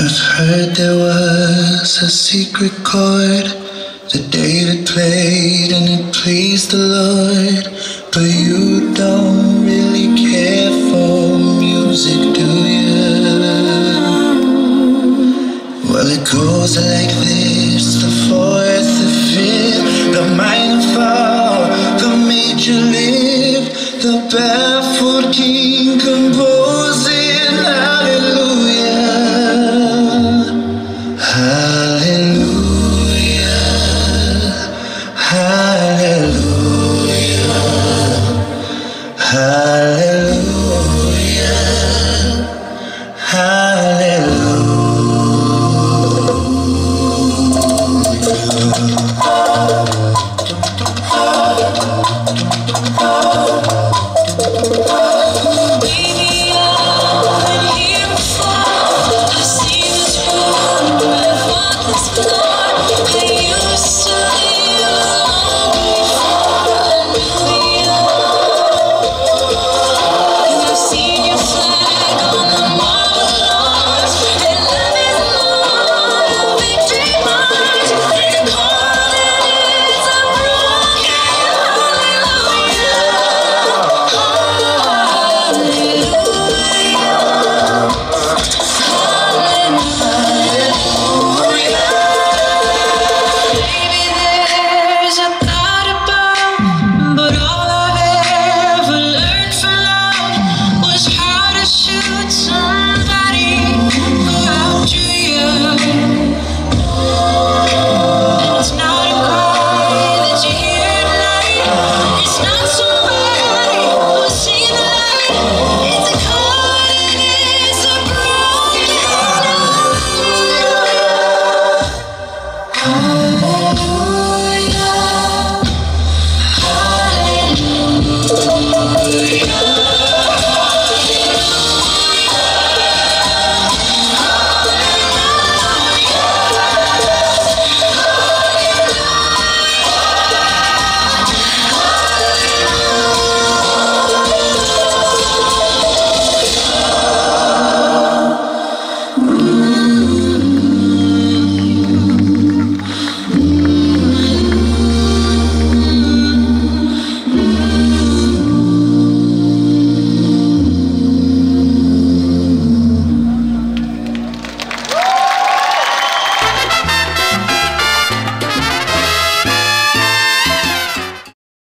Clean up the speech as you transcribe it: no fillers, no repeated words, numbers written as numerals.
I've heard there was a secret chord that David played and it pleased the Lord. But you don't really care for music, do you? Well, it goes like this: the fourth, the fifth, the minor fall, the major lift, the baffled king composing hallelujah, hallelujah, hallelujah, hallelujah.